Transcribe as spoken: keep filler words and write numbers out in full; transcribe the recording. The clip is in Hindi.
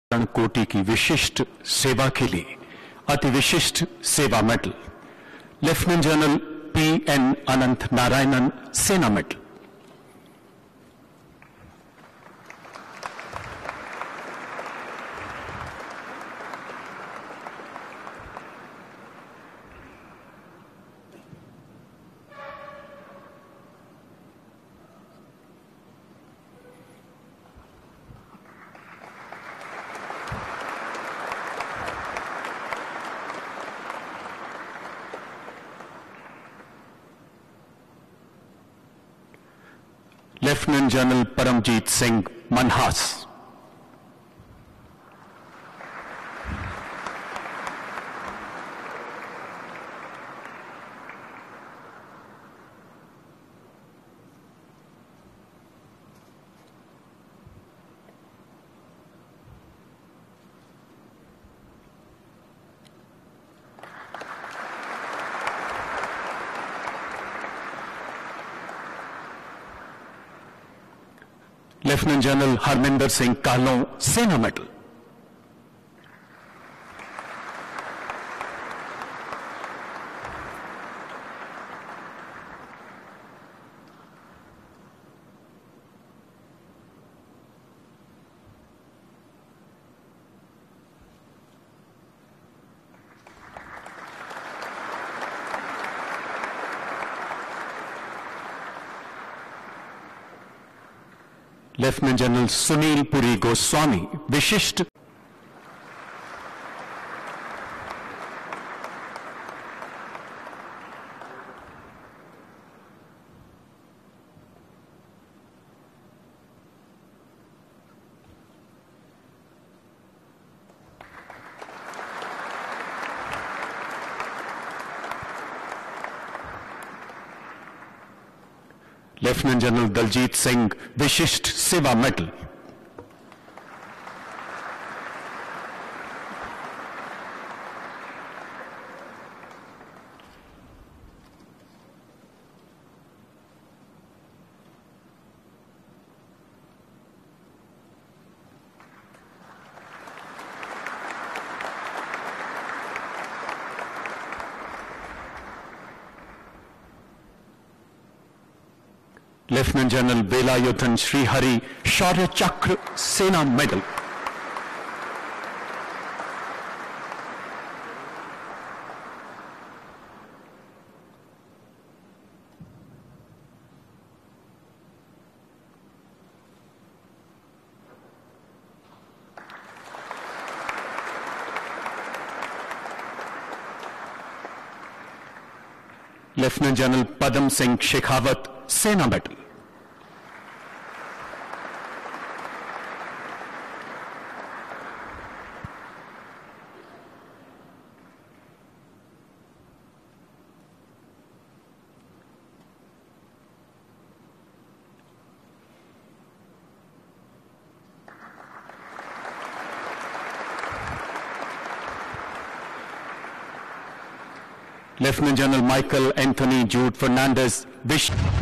कोटि की विशिष्ट सेवा के लिए Ati Vishisht Seva medal lieutenant general P N Anantha Narayanan Sena medal. Lieutenant general Paramjit Singh Manhas. Lieutenant general Harminder Singh Kahlon Sena medal. Lieutenant general Sunil Puri Goswami Vishisht. Lieutenant general Daljit Singh Vishisht Seva medal. Lieutenant general Velayudhan Srihari Shaurya Chakra Sena medal. Lieutenant general Padam Singh Shekhawat Sena medal. Lieutenant general Michael Anthony Jude Fernandes विश्व